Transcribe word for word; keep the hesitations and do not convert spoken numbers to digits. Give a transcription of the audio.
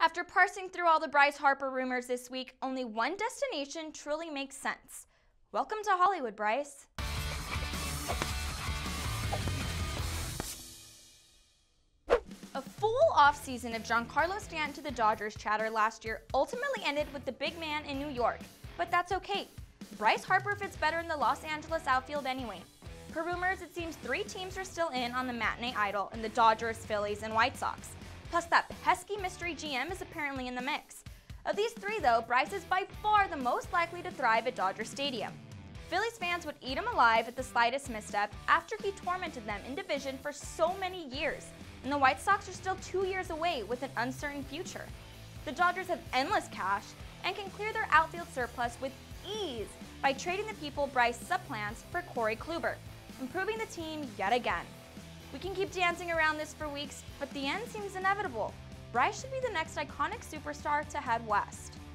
After parsing through all the Bryce Harper rumors this week, only one destination truly makes sense. Welcome to Hollywood, Bryce. A full offseason of Giancarlo Stanton to the Dodgers chatter last year ultimately ended with the big man in New York, but that's okay. Bryce Harper fits better in the Los Angeles outfield anyway. Per rumors, it seems three teams are still in on the matinee idol in the Dodgers, Phillies, and White Sox. Plus, that pesky mystery G M is apparently in the mix. Of these three, though, Bryce is by far the most likely to thrive at Dodger Stadium. Phillies fans would eat him alive at the slightest misstep after he tormented them in division for so many years, and the White Sox are still two years away with an uncertain future. The Dodgers have endless cash and can clear their outfield surplus with ease by trading the people Bryce supplants for Corey Kluber, improving the team yet again. We can keep dancing around this for weeks, but the end seems inevitable. Bryce should be the next iconic superstar to head west.